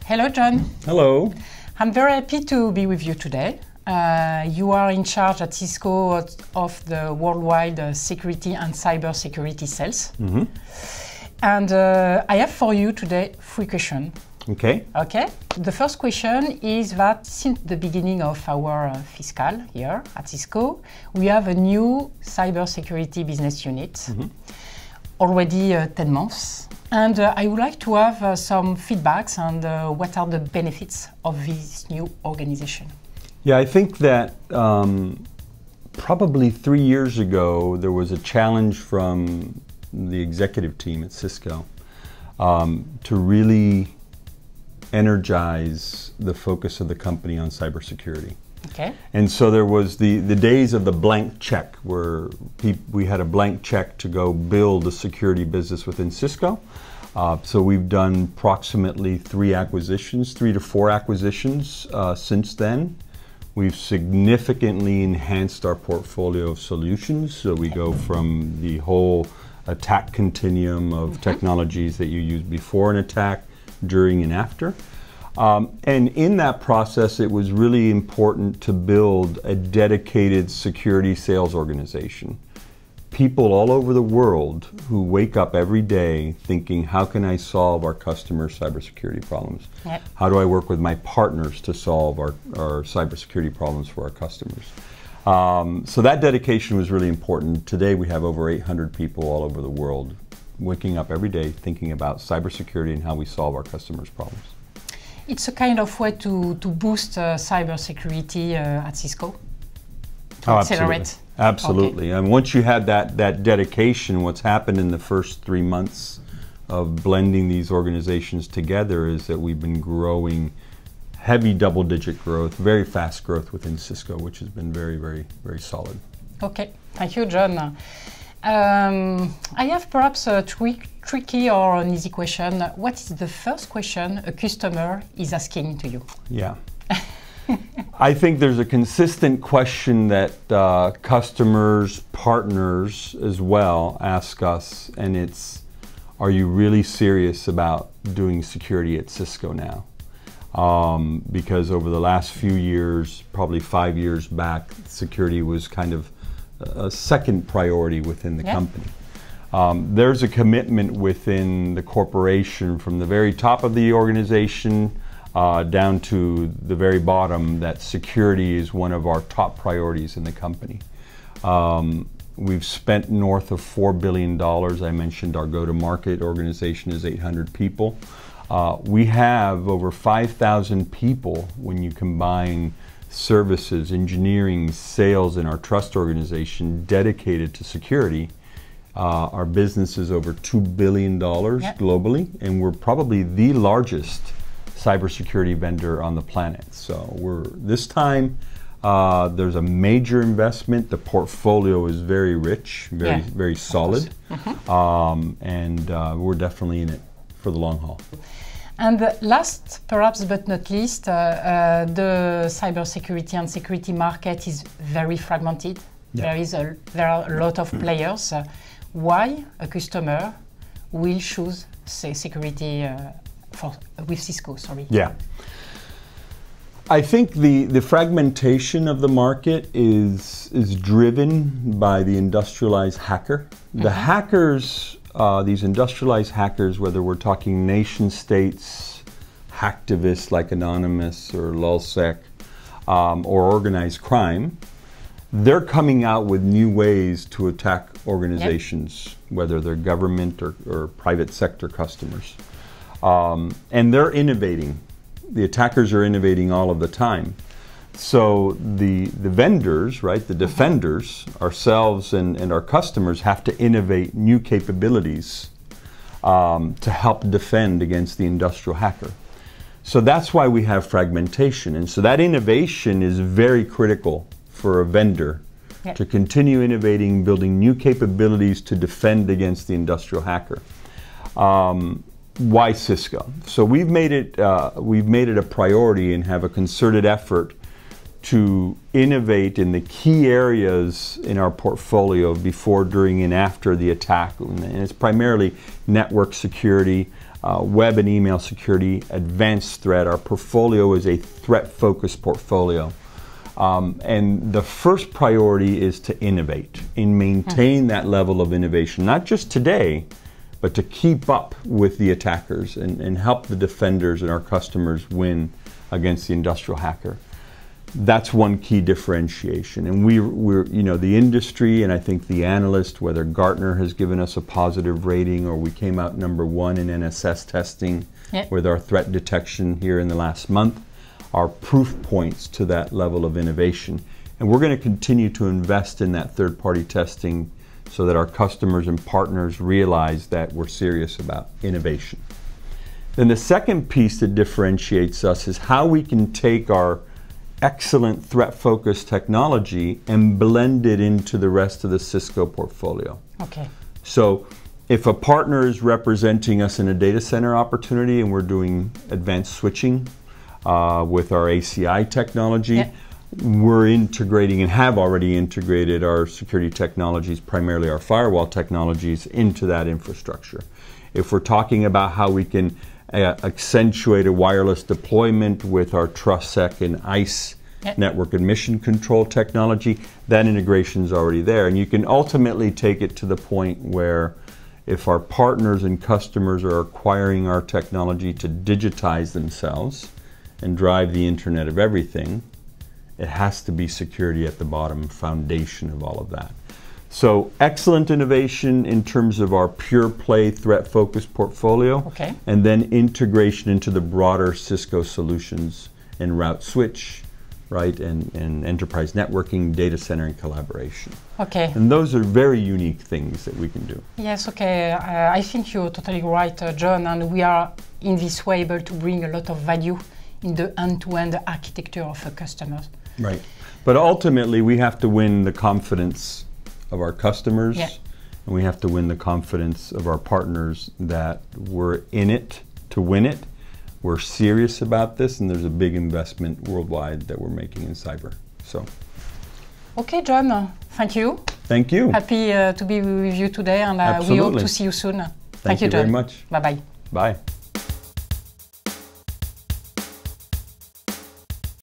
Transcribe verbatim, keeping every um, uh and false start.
Hello, John. Hello. I'm very happy to be with you today. Uh, you are in charge at Cisco of the worldwide uh, security and cyber security sales. Mm-hmm. And uh, I have for you today three questions. Okay. Okay. The first question is that since the beginning of our uh, fiscal year at Cisco, we have a new cyber security business unit, mm-hmm. already uh, ten months. And uh, I would like to have uh, some feedbacks on uh, what are the benefits of this new organization. Yeah, I think that um, probably three years ago there was a challenge from the executive team at Cisco um, to really energize the focus of the company on cybersecurity. Okay. And so there was the, the days of the blank check where we had a blank check to go build a security business within Cisco. Uh, so we've done approximately three acquisitions, three to four acquisitions uh, since then. We've significantly enhanced our portfolio of solutions. So we go from the whole attack continuum of mm-hmm. technologies that you use before an attack, during and after. Um, and in that process, it was really important to build a dedicated security sales organization. People all over the world who wake up every day thinking, how can I solve our customers' cybersecurity problems? Yep. How do I work with my partners to solve our, our cybersecurity problems for our customers? Um, so that dedication was really important. Today we have over eight hundred people all over the world waking up every day thinking about cybersecurity and how we solve our customers' problems. It's a kind of way to, to boost uh, cybersecurity uh, at Cisco? To oh, accelerate? Absolutely. Absolutely. Okay. And once you had that, that dedication, what's happened in the first three months of blending these organizations together is that we've been growing heavy double-digit growth, very fast growth within Cisco, which has been very, very, very solid. Okay. Thank you, John. Um, I have perhaps a tri tricky or an easy question. What is the first question a customer is asking to you? Yeah. I think there's a consistent question that uh, customers, partners as well ask us, and it's, are you really serious about doing security at Cisco now? Um, because over the last few years, probably five years back, security was kind of a second priority within the yeah. company. Um, there's a commitment within the corporation from the very top of the organization uh, down to the very bottom that security is one of our top priorities in the company. Um, we've spent north of four billion dollars. I mentioned our go-to-market organization is eight hundred people. Uh, we have over five thousand people when you combine services, engineering, sales, and our trust organization dedicated to security. Uh, our business is over two billion dollars yep. globally, and we're probably the largest cybersecurity vendor on the planet. So we're this time uh, there's a major investment. The portfolio is very rich, very yeah, very solid, mm-hmm. um, and uh, we're definitely in it for the long haul. And last, perhaps but not least, uh, uh, the cybersecurity and security market is very fragmented. Yeah. There is a, there are a lot of players. Uh, why a customer will choose say, security uh, for, with Cisco? Sorry. Yeah. I think the, the fragmentation of the market is, is driven by the industrialized hacker. The mm-hmm. hackers Uh, these industrialized hackers, whether we're talking nation states, hacktivists like Anonymous or LulzSec, um, or organized crime, they're coming out with new ways to attack organizations, yep. whether they're government or, or private sector customers. Um, and they're innovating. The attackers are innovating all of the time. So the, the vendors, right, the defenders, ourselves and, and our customers have to innovate new capabilities um, to help defend against the industrial hacker. So that's why we have fragmentation. And so that innovation is very critical for a vendor yep. to continue innovating, building new capabilities to defend against the industrial hacker. Um, why Cisco? So we've made it, uh, we've made it a priority and have a concerted effort to innovate in the key areas in our portfolio before, during, and after the attack. And it's primarily network security, uh, web and email security, advanced threat. Our portfolio is a threat-focused portfolio. Um, and the first priority is to innovate and maintain mm-hmm. that level of innovation, not just today, but to keep up with the attackers and, and help the defenders and our customers win against the industrial hacker. That's one key differentiation. And we, we're, you know, the industry, and I think the analyst, whether Gartner has given us a positive rating or we came out number one in N S S testing yep. with our threat detection here in the last month, are proof points to that level of innovation. And we're going to continue to invest in that third-party testing so that our customers and partners realize that we're serious about innovation. Then the second piece that differentiates us is how we can take our excellent threat-focused technology and blend it into the rest of the Cisco portfolio. Okay. So if a partner is representing us in a data center opportunity and we're doing advanced switching uh, with our A C I technology, yeah. we're integrating and have already integrated our security technologies, primarily our firewall technologies, into that infrastructure. If we're talking about how we can Uh, accentuate a wireless deployment with our TrustSec and ICE yep. network and mission control technology, that integration is already there. And you can ultimately take it to the point where if our partners and customers are acquiring our technology to digitize themselves and drive the Internet of Everything, it has to be security at the bottom, foundation of all of that. So excellent innovation in terms of our pure play threat focused portfolio, okay. and then integration into the broader Cisco solutions in route switch, right, and, and enterprise networking, data center, and collaboration. Okay. And those are very unique things that we can do. Yes, okay. Uh, I think you're totally right, uh, John, and we are in this way able to bring a lot of value in the end-to-end architecture of a customer. Right. But ultimately, we have to win the confidence of our customers, yeah. and we have to win the confidence of our partners that we're in it to win it. We're serious about this, and there's a big investment worldwide that we're making in cyber. So, okay, John, uh, thank you. Thank you. Happy uh, to be with you today, and uh, we hope to see you soon. Thank, thank you, you, John. very much. Bye-bye. Bye.